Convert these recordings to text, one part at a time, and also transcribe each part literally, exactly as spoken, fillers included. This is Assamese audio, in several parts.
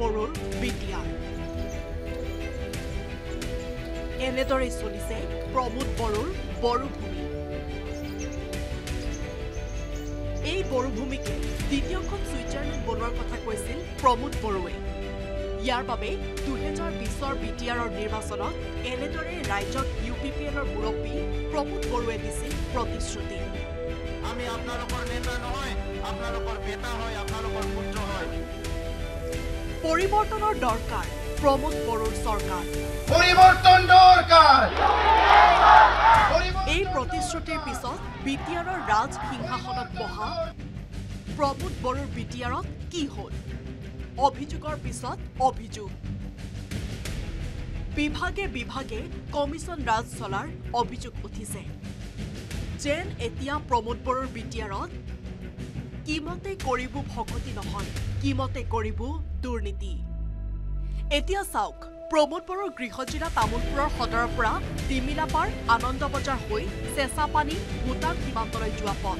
বড়োৰ বি টি আৰ এনেদৰে চলিছে প্ৰমোদ বড়োৰ বড়োভূমি এই বড়োভূমিকে দ্বিতীয়খন ছুইজাৰলেণ্ড বনোৱাৰ কথা কৈছিল প্ৰমোদ বড়োৱে ইয়াৰ বাবে দুহেজাৰ বিশৰ বি টি আৰৰ নিৰ্বাচনত এনেদৰে ৰাজ্যক ইউ পি পি এলৰ মুৰব্বী প্ৰমোদ বড়োৱে দিছিল প্ৰতিশ্ৰুতি আমি আপোনালোকৰ নেতা নহয় আপোনালোকৰ বেটা হয় আপোনালোকৰ পুত্ৰ হয় পৰিৱৰ্তনৰ দৰকাৰ প্ৰমোদ বড়োৰ চৰকাৰ পৰিৱৰ্তন দৰকাৰ এই প্ৰতিশ্ৰুতিৰ পিছত বি টি আৰৰ ৰাজ সিংহাসনত বহা প্ৰমোদ বড়োৰ বি টি আৰত কি হ'ল অভিযোগৰ পিছত অভিযোগ বিভাগে বিভাগে কমিছন ৰাজ চলাৰ অভিযোগ উঠিছে যেন এতিয়া প্ৰমোদ বড়োৰ বি টি আৰত কিমতে কৰিব ভকতি নহয় কিমতে কৰিব দুৰ্নীতি এতিয়া চাওক প্ৰমোদ বড়োৰ গৃহজিলা তামোলপুৰৰ সদৰৰ পৰা তিমিলাপাৰ আনন্দ বজাৰ হৈ চেঁচাপানী ভূটান সীমান্তলৈ যোৱা পথ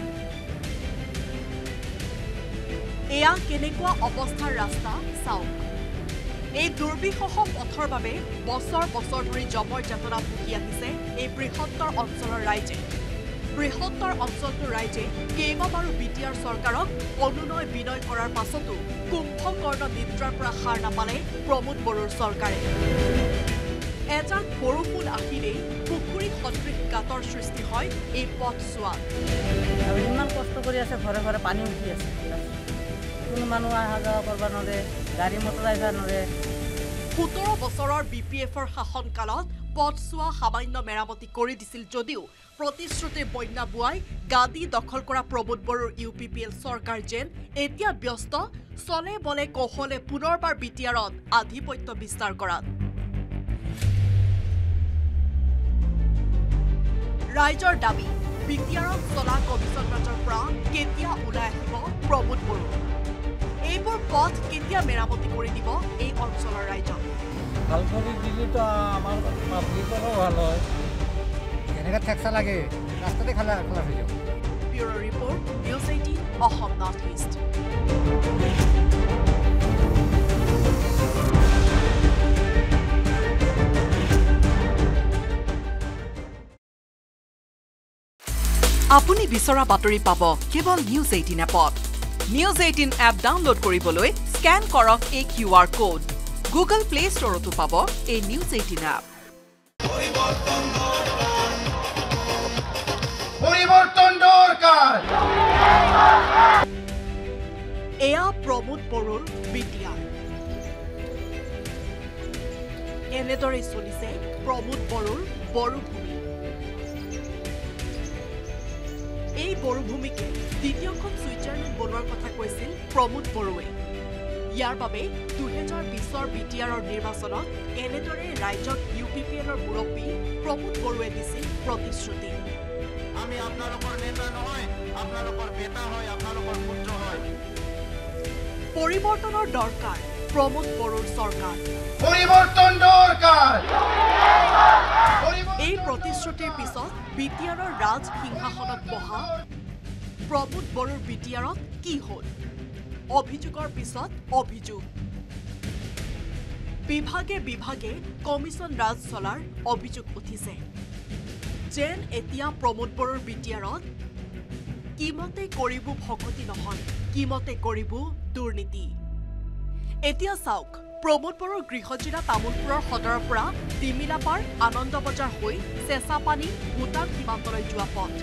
এয়া কেনেকুৱা অৱস্থাৰ ৰাস্তা চাওক এই দুৰ্বিষহ পথৰ বাবে বছৰ বছৰ ধৰি জমৰ যাতনা ভুগি আহিছে এই বৃহত্তৰ অঞ্চলৰ ৰাইজে বৃহত্তৰ অঞ্চলটোৰ ৰাইজে কেইবাবাৰো বি টি আৰ চৰকাৰক অনুনয় বিনয় কৰাৰ পাছতো কুম্ভকৰ্ণ নিদ্ৰাৰ পৰা সাৰ নাপালে প্ৰমোদ বড়োৰ চৰকাৰে এজাক বৰষুণ আহিলেই পুখুৰী সদৃশ গাঁতৰ সৃষ্টি হয় এই পথছোৱাত ইমান কষ্ট কৰি আছে ঘৰে ঘৰে পানী উঠি আছে কোনো মানুহ অহা যোৱা কৰিব নোৱাৰে গাড়ী মটৰ আহিব নোৱাৰে সোতৰ বছৰৰ বি পি এফৰ শাসনকালত পথছোৱা সামান্য মেৰামতি কৰি দিছিল যদিও প্ৰতিশ্ৰুতিৰ বন্যা বুৱাই গাদী দখল কৰা প্ৰমোদ বড়োৰ ইউ পি পি এল চৰকাৰ যেন এতিয়া ব্যস্ত চলে বলে কৌশলে পুনৰবাৰ বি টি আৰত আধিপত্য বিস্তাৰ কৰাত ৰাইজৰ দাবী বি টি আৰত চলা কমিছন ৰাজৰ পৰা কেতিয়া ওলাই আহিব প্ৰমোদ বড়ো এইবোৰ পথ কেতিয়া মেৰামতি কৰি দিব এই অঞ্চলৰ ৰাইজক ভাল কৰি দিলেতো আমাৰ পাব্লিকৰো ভাল হয় এনেকৈ টেক্সা লাগে ৰাস্তাতে খালা খালা হৈ যাব bureau' report news eighteen Assam north east আপুনি বিচৰা বাতৰি পাব কেৱল নিউজ এইটিন এপত নিউজ এইটিন এপ ডাউনলোড কৰিবলৈ স্কেন কৰক এই Q R code Google Play ষ্টৰতো পাব এই নিউজ এইটিন এপ পৰিৱৰ্তন দৰকাৰ এয়া প্ৰমোদ বড়োৰ বি টি আৰ এনেদৰে চলিছে প্ৰমোদ বড়োৰ বড়োভূমি এই বড়োভূমিকে দ্বিতীয়খন ছুইজাৰলেণ্ড বনোৱাৰ কথা কৈছিল প্ৰমোদ বড়োৱে ইয়াৰ বাবে দুহেজাৰ বিশৰ বি টি আৰৰ নিৰ্বাচনত এনেদৰে ৰাজ্যক ইউ পি পি এলৰ মুৰব্বী প্ৰমোদ বড়োৱে দিছিল প্ৰতিশ্ৰুতি আমি আপোনালোকৰ নেতা নহয় আপোনালোকৰ বেটা হয় আপোনালোকৰ পুত্ৰ হয় পৰিৱৰ্তনৰ দৰকাৰ প্ৰমোদ বড়োৰ চৰকাৰ পৰিৱৰ্তন দৰকাৰ এই প্ৰতিশ্ৰুতিৰ পিছত বি টি আৰৰ ৰাজ সিংহাসনত বহা প্ৰমোদ বড়োৰ বি টি আৰত কি হ'ল অভিযোগৰ পিছত অভিযোগ বিভাগে বিভাগে কমিছন ৰাজ চলাৰ অভিযোগ উঠিছে যেন এতিয়া প্ৰমোদ বড়োৰ বি টি আৰত কিমতে কৰিব ভকতি নহয় কিমতে কৰিব দুৰ্নীতি এতিয়া চাওক প্ৰমোদ বড়োৰ গৃহজিলা তামোলপুৰৰ সদৰৰ পৰা তিমিলাপাৰ আনন্দ বজাৰ হৈ চেঁচাপানী ভূটান সীমান্তলৈ যোৱা পথ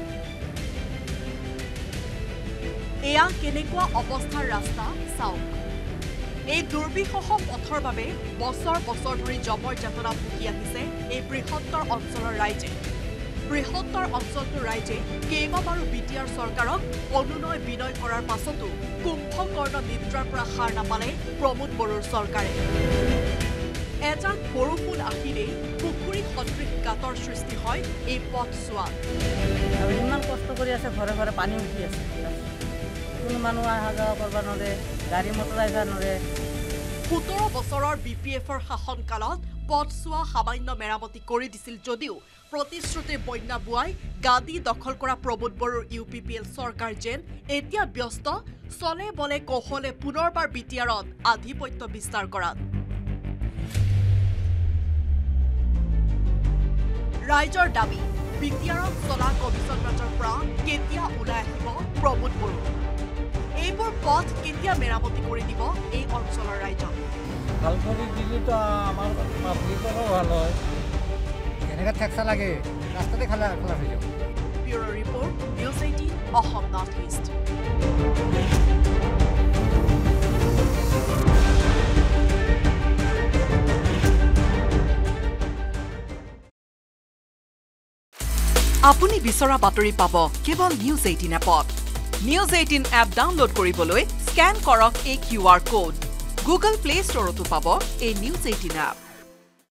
এয়া কেনেকুৱা অৱস্থাৰ ৰাস্তা চাওক এই দুৰ্বিষহ পথৰ বাবে বছৰ বছৰ ধৰি জমৰ যাতনা ভুগি আহিছে এই বৃহত্তৰ অঞ্চলৰ ৰাইজে বৃহত্তৰ অঞ্চলটোৰ ৰাইজে কেইবাবাৰো বি টি আৰ চৰকাৰক অনুনয় বিনয় কৰাৰ পাছতো কুম্ভকৰ্ণ নিদ্ৰাৰ পৰা সাৰ নাপালে প্ৰমোদ বড়োৰ চৰকাৰে এজাক বৰষুণ আহিলেই পুখুৰী সদৃশ গাঁতৰ সৃষ্টি হয় এই পথছোৱাত ইমান কষ্ট কৰি আছে ঘৰে ঘৰে পানী উঠি আছে কোনো মানুহ অহা যোৱা কৰিব নোৱাৰে গাড়ী মটৰ আহিব নোৱাৰে সোতৰ বছৰৰ বি পি এফৰ শাসনকালত পথছোৱা সামান্য মেৰামতি কৰি দিছিল যদিও প্ৰতিশ্ৰুতিৰ বন্যা বুৱাই গাদী দখল কৰা প্ৰবোধ বড়োৰ ইউ পি পি এল চৰকাৰ যেন এতিয়া ব্যস্ত চলে বলে কৌশলে পুনৰবাৰ বি টি আৰত আধিপত্য বিস্তাৰ কৰাত ৰাইজৰ দাবী বি টি আৰত চলা কমিছন ৰাজৰ পৰা কেতিয়া ওলাই আহিব প্ৰবোধ বড়ো এইবোৰ পথ কেতিয়া মেৰামতি কৰি দিব এই অঞ্চলৰ ৰাইজক ভাল কৰি দিলেতো আমাৰ পাব্লিকৰো ভাল হয় এনেকৈ টেক্সা লাগে ৰাস্তাতে খালা খোলা হৈ যাব bureau' report news eighteen Assam north east আপুনি বিচৰা বাতৰি পাব কেৱল নিউজ এইটিন এপত নিউজ এইটিন এপ ডাউনলোড কৰিবলৈ স্কেন কৰক এই Q R code Google Play ষ্টৰতো পাব এই নিউজ এইটিন এপ